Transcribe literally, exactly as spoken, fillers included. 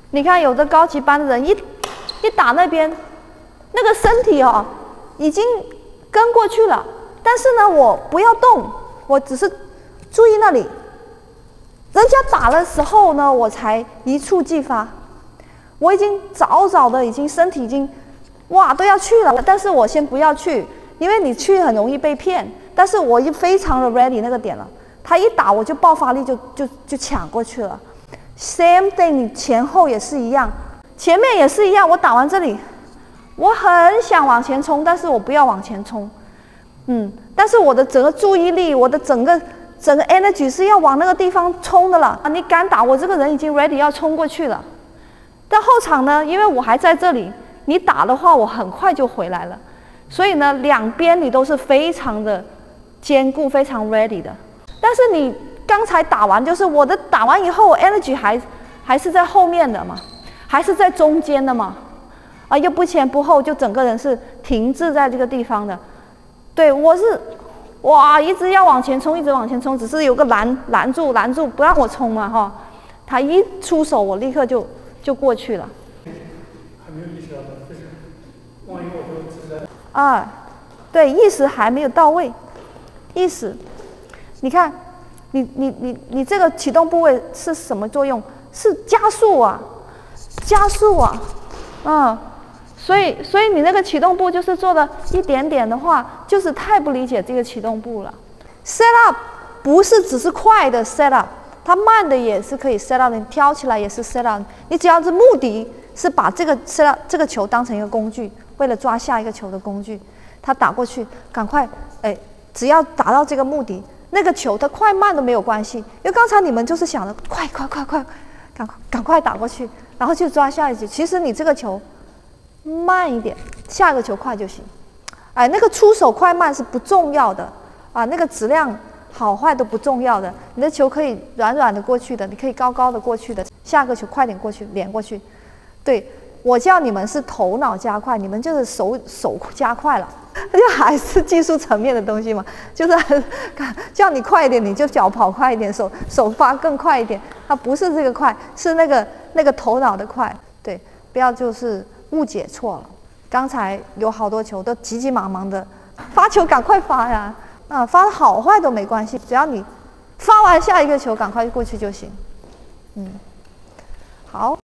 你看有的高级班的人一一打那边，那个身体哦已经跟过去了，但是呢我不要动，我只是注意那里。人家打的时候呢，我才一触即发。我已经早早的已经身体已经哇都要去了，但是我先不要去，因为你去很容易被骗。但是我已经非常的 ready 那个点了，他一打我就爆发力就就就抢过去了。Same thing， 你前后也是一样，前面也是一样。我打完这里，我很想往前冲，但是我不要往前冲，嗯，但是我的整个注意力，我的整个整个 energy 是要往那个地方冲的了。啊，你敢打，我这个人已经 ready 要冲过去了。但后场呢，因为我还在这里，你打的话，我很快就回来了。所以呢，两边你都是非常的坚固，非常 ready 的。但是你刚才打完，就是我的打完以后，我 energy 还还是在后面的嘛，还是在中间的嘛，啊，又不前不后，就整个人是停滞在这个地方的。对，我是哇，一直要往前冲，一直往前冲，只是有个拦拦住拦住不让我冲嘛哈。他一出手，我立刻就就过去了。 还没有意识到这是，万一我说只是啊，对，意识还没有到位，意识。你看，你你你你这个启动部位是什么作用？是加速啊，加速啊，嗯，所以所以你那个启动部就是做了一点点的话，就是太不理解这个启动部了。set up 不是只是快的 set up， 它慢的也是可以 set up， 你挑起来也是 set up， 你只要是目的是把这个 set up 这个球当成一个工具，为了抓下一个球的工具，它打过去，赶快，哎，只要达到这个目的。那个球它快慢都没有关系，因为刚才你们就是想着快快快快，赶快赶快打过去，然后去抓下一局。其实你这个球慢一点，下一个球快就行。哎，那个出手快慢是不重要的啊，那个质量好坏都不重要的。你的球可以软软的过去的，你可以高高的过去的，下个球快点过去，连过去。对，我叫你们是头脑加快，你们就是手手加快了。就还是技术层面的东西嘛，就是叫你快一点，你就脚跑快一点，手手发更快一点。它不是这个快，是那个那个头脑的快。对，不要就是误解错了。刚才有好多球都急急忙忙的发球，赶快发呀！啊，发好坏都没关系，只要你发完下一个球，赶快过去就行。嗯，好。